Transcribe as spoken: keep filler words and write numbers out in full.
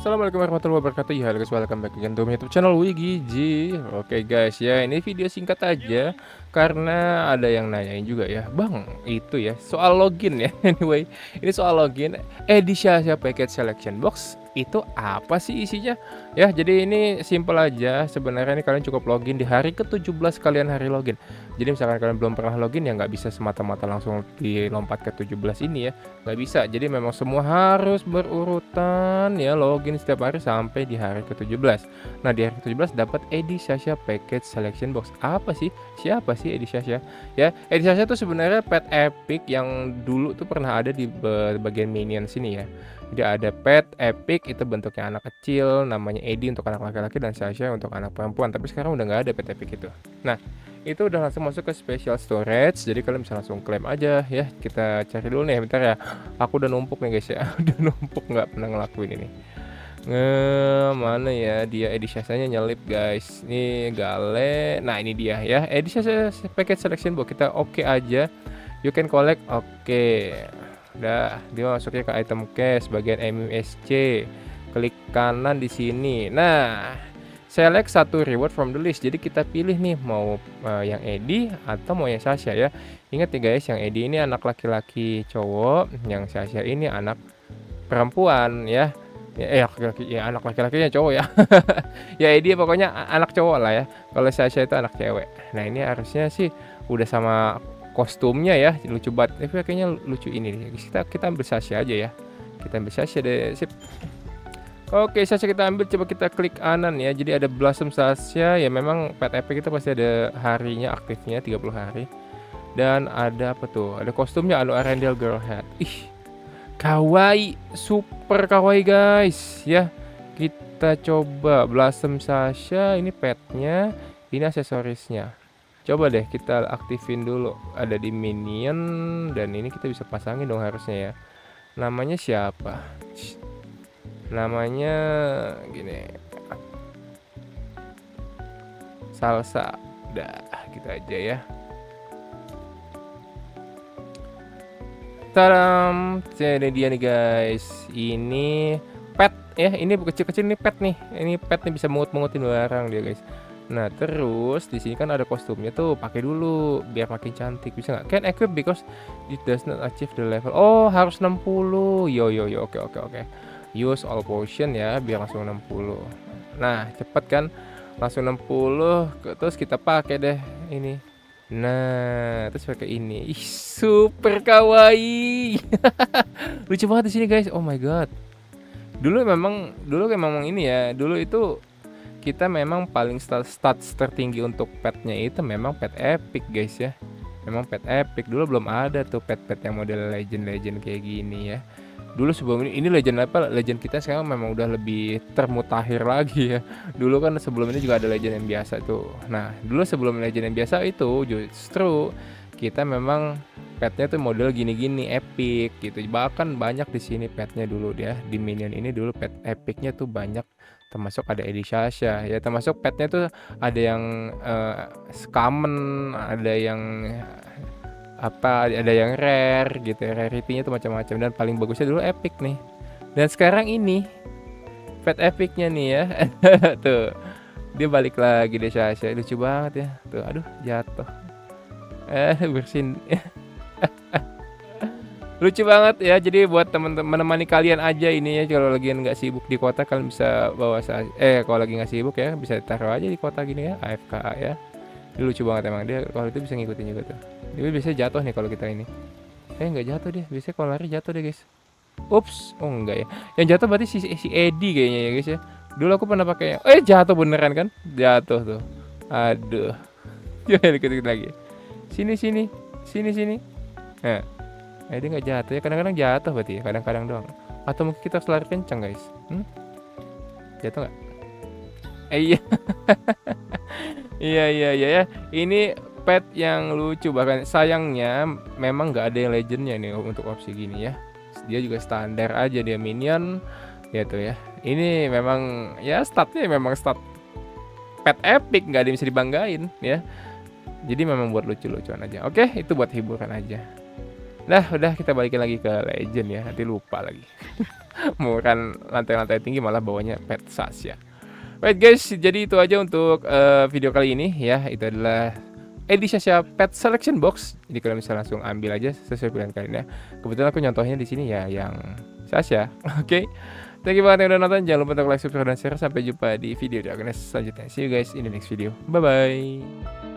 Assalamualaikum warahmatullahi wabarakatuh. Ya, halo guys, welcome back again to my YouTube channel Wigiji. Oke guys, ya ini video singkat aja karena ada yang nanyain juga ya, Bang, itu ya soal login ya. Anyway, ini soal login Edisyasya Package Selection Box itu apa sih isinya? Ya, jadi ini simple aja. Sebenarnya ini kalian cukup login di hari ke tujuh belas kalian hari login. Jadi misalkan kalian belum pernah login ya nggak bisa semata-mata langsung dilompat ke tujuh belas ini ya. Nggak bisa. Jadi memang semua harus berurutan ya, login setiap hari sampai di hari ke tujuh belas. Nah, di hari ke tujuh belas dapat Edisyasya Package Selection Box. Apa sih? Siapa sih Edisyasya? Ya, Edisyasya itu sebenarnya pet epic yang dulu tuh pernah ada di bagian minion sini ya. Jadi ada pet epic itu bentuknya anak kecil, namanya Edi untuk anak laki-laki dan Sasha untuk anak perempuan. Tapi sekarang udah nggak ada pet epic itu. Nah, itu udah langsung masuk ke special storage, jadi kalian bisa langsung klaim aja ya. Kita cari dulu nih, bentar ya, aku udah numpuk nih guys ya. Udah numpuk, nggak pernah ngelakuin ini. Nge mana ya dia Edisyasanya nyelip guys, ini Gale. Nah ini dia ya, Edisyasya Package Selection Box. Kita oke okay aja, you can collect. Oke okay. Udah, dia masuknya ke item cache bagian M M S C. Klik kanan di sini. Nah, select satu reward from the list. Jadi kita pilih nih mau uh, yang Edi atau mau yang Sasha ya. Ingat ya guys, yang Edi ini anak laki-laki cowok, yang Sasha ini anak perempuan ya. Ya, eh laki-laki ya, anak laki-lakinya cowok ya. Ya Edi pokoknya anak cowok lah ya. Kalau Sasha itu anak cewek. Nah, ini harusnya sih udah sama kostumnya ya, lucu banget. Tapi kayaknya lucu ini nih. Kita kita ambil Sasha aja ya. Kita ambil Sasha deh. Sip. Oke, Sasha kita ambil, coba kita klik kanan ya. Jadi ada Blossom Sasha ya, memang pet epic itu pasti ada harinya aktifnya tiga puluh hari. Dan ada apa tuh? Ada kostumnya Anu Arendelle Girl Hat. Ih, kawaii, super kawaii guys ya. Kita coba Blossom Sasha, ini petnya, ini aksesorisnya. Coba deh kita aktifin dulu. Ada di minion dan ini kita bisa pasangin dong harusnya ya. Namanya siapa? Namanya gini. Salsa. Dah, gitu aja ya. Taram, ini dia nih guys. Ini pet ya, ini kecil-kecil nih pet nih. Ini pet nih bisa mengut-mengutin barang dia guys. Nah, terus di sini kan ada kostumnya tuh, pakai dulu biar makin cantik. Bisa nggak? Can equip because it does not achieve the level. Oh, harus enam puluh. Yo yo yo, oke oke oke. Use all potion ya biar langsung enam puluh. Nah, cepet kan? Langsung enam puluh. Terus kita pakai deh ini. Nah, terus pakai ini. Ih, super kawaii. Lucu banget di sini guys. Oh my god. Dulu memang dulu memang ini ya. Dulu itu kita memang paling stats, stats tertinggi untuk petnya itu memang pet epic guys ya. Memang pet epic. Dulu belum ada tuh pet-pet yang model legend-legend kayak gini ya. Dulu sebelum ini, ini legend apa? Legend kita sekarang memang udah lebih termutakhir lagi ya. Dulu kan sebelum ini juga ada legend yang biasa tuh. Nah, dulu sebelum legend yang biasa itu justru kita memang petnya tuh model gini-gini epic gitu. Bahkan banyak di sini petnya dulu dia. Di minion ini dulu pet epicnya tuh banyak. Termasuk ada Edisyasya ya, termasuk petnya tuh ada yang uh, common, ada yang apa, ada yang rare gitu ya, rarity-nya tuh macam-macam, dan paling bagusnya dulu epic nih. Dan sekarang ini pet epicnya nih ya. Tuh dia balik lagi deh Sasha, lucu banget ya tuh. Aduh, jatuh eh bersin. Lucu banget ya. Jadi buat teman-teman menemani kalian aja ini ya, kalau lagi nggak sibuk di kota kalian bisa bawa eh kalau lagi nggak sibuk ya bisa taruh aja di kota gini ya, A F K ya. Dia lucu banget emang, dia kalau itu bisa ngikutin juga tuh. Dia biasanya jatuh nih kalau kita ini. Eh nggak jatuh dia, biasanya kalau lari jatuh deh guys. Ups, oh enggak ya. Yang jatuh berarti si si Edi kayaknya ya guys ya. Dulu aku pernah pakai, eh jatuh beneran kan? Jatuh tuh. Aduh. Coba dikit-dikit lagi. Sini sini, sini sini. Nah. Eh dia nggak jatuh ya, kadang-kadang jatuh berarti ya, kadang-kadang doang. Atau mungkin kita harus lari kencang guys. Hmm? Jatuh nggak? Eh iya. Iya iya iya ya. Ini pet yang lucu, bahkan sayangnya memang nggak ada yang legendnya nih untuk opsi gini ya. Dia juga standar aja, dia minion gitu ya. Ini memang ya statnya memang stat pet epic, nggak ada yang bisa dibanggain ya. Jadi memang buat lucu-lucuan aja. Oke, itu buat hiburan aja. Nah, udah kita balikin lagi ke legend ya. Nanti lupa lagi. Mau kan lantai-lantai tinggi malah bawanya pet Sasha. Baik guys, jadi itu aja untuk uh, video kali ini ya. Itu adalah Edi Sasha Pet Selection Box. Jadi kalian bisa langsung ambil aja sesuai pilihan kalian ya. Kebetulan aku nyontohnya di sini ya yang Sasha. Oke. Okay. Thank you banget yang udah nonton. Jangan lupa untuk like, subscribe, dan share. Sampai jumpa di video selanjutnya. See you guys in the next video. Bye bye.